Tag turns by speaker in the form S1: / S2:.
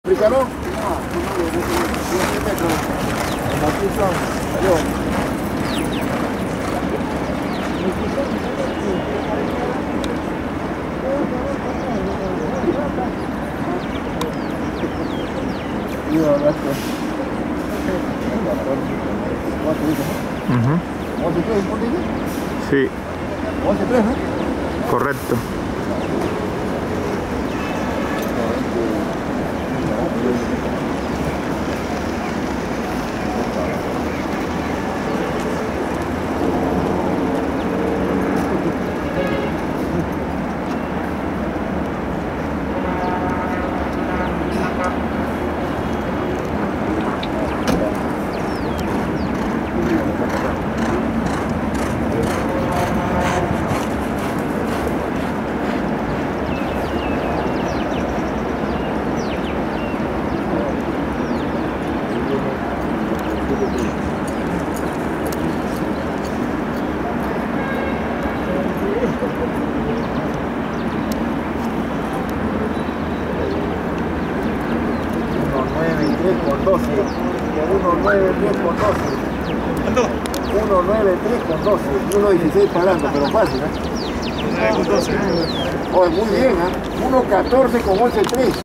S1: ¿Africano? No, aquí son, adiós.
S2: Sí,
S1: 11.3, ¿no?
S2: correcto.
S1: Con 12, 1.93 con 12.
S3: ¿Cuánto?
S1: 1.93 con 12, 1.16 parando, pero fácil, ¿eh?
S3: 9 con 12.
S1: Oh, muy bien, ¿eh? 1.14 con 11.3.